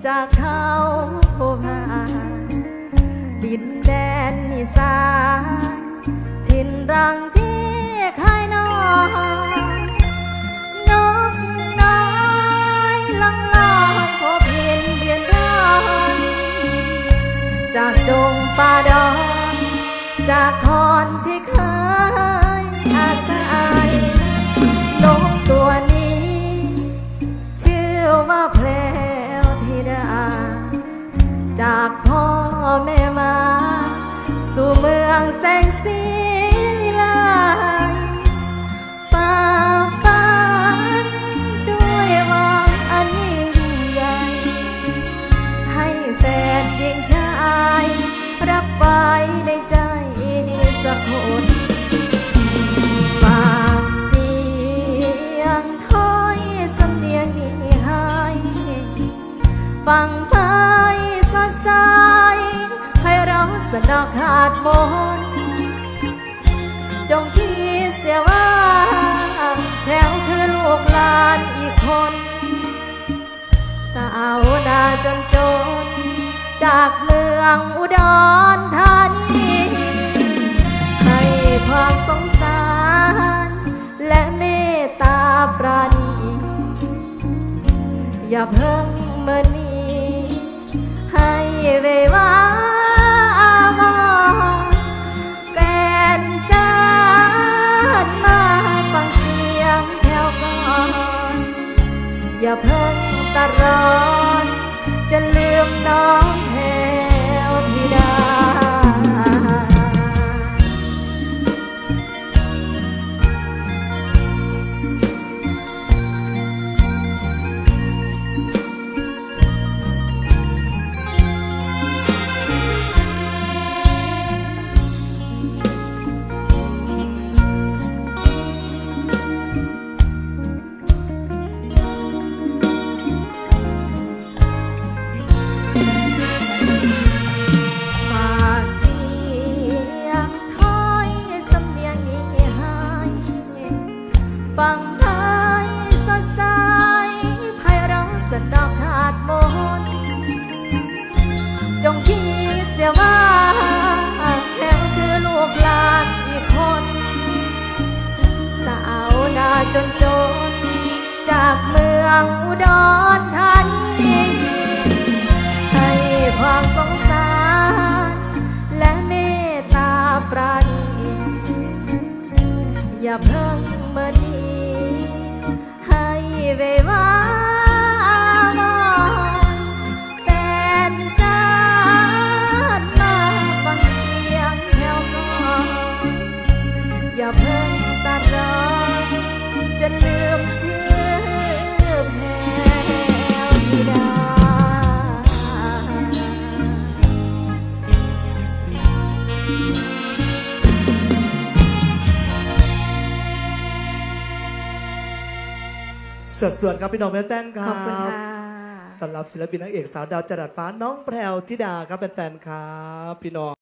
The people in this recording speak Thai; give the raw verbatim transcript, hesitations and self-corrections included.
จากเขาผู้พานดินแดนอีสานถิ่นรังที่คายนอนนกน้อยลังลอยพบเห็นเบียนร้อนจากดงป่าดอนจากคอนที่เคยอาศัยนกตัวนี้ชื่อว่าแพรวธิดาจากพ่อแม่มาสู่เมืองแสงสีวิไลฝ่าฟันด้วยหวังอันยิ่งใหญ่ให้แฟนหญิงชายรับไว้ในใจสักคนฝากเสียงถ้อยสำเนียงนี้ให้ฟังไทยสดใสให้เราสนอขาดมนจงคิดเสียว่าแถวคือลูกหลานอีกคนสาวนาจนจนจากเมืองอุดรธานีให้ความสงสารและเมตตาปราณีอย่าเพิ่งเมินนี้ให้เววามองแฟนจัดมาฟังเสียงแถวก่อนอย่าเพิ่งตะร้อนจะลืมน้องแพรวธิดาฟังไทยสดใสไพเราะสนอขาดมนจงคิดเสียว่าแถวคือลูกหลานอีกคนสาวนาจนจนจากเมืองอุดรธานีให้ความสงสารและเมตตาปราณีอย่าเพิ่งเมินนี้ให้เววามองแฟนจัดมาฟังเสียงแถวก่อนอย่าเพิ่งตัดรอนจะลืมชื่อแพรวธิดาสดสวดครับพี่น้องแม่แต้นครับขอบคุณค่ะต้อนรับศิลปินนางเอกสาวดาวจรัสฟ้าน้องแพรวธิดาครับเป็นแฟนครับพี่น้อง